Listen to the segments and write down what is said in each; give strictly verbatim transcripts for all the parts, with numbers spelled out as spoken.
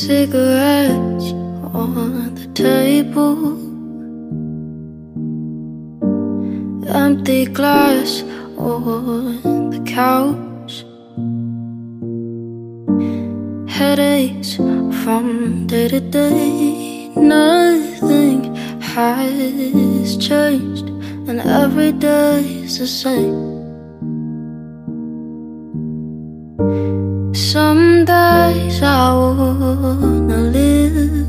Cigarettes on the table, empty glass on the couch, headaches from day to day. Nothing has changed and every day's the same. Some days I wanna live,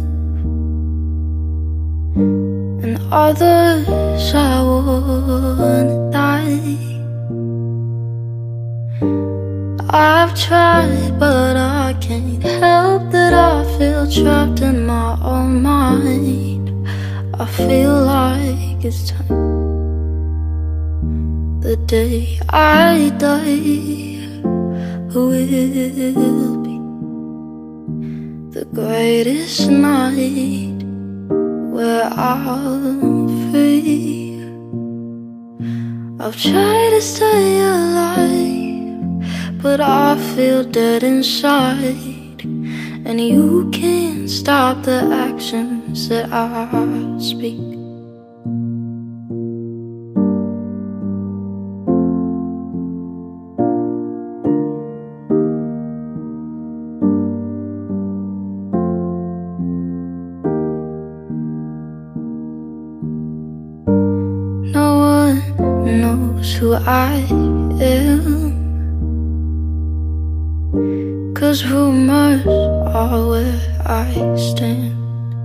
and others I wanna die. I've tried, but I can't help that I feel trapped in my own mind. I feel like it's time. The day I die will be the greatest night where I'm free. I've tried to stay alive, but I feel dead inside, and you can't stop the actions that I speak. Who I am, 'cause rumors are where I stand.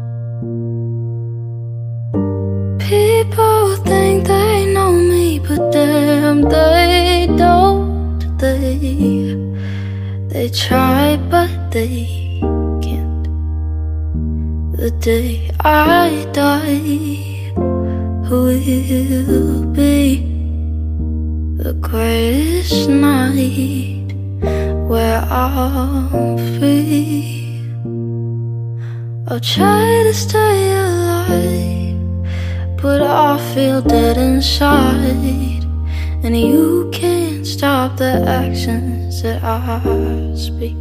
People think they know me, but damn, they don't. They, they try, but they can't. The day I die will be the greatest night where I'm free. I'll try to stay alive, but I feel dead inside, and you can't stop the actions that I speak.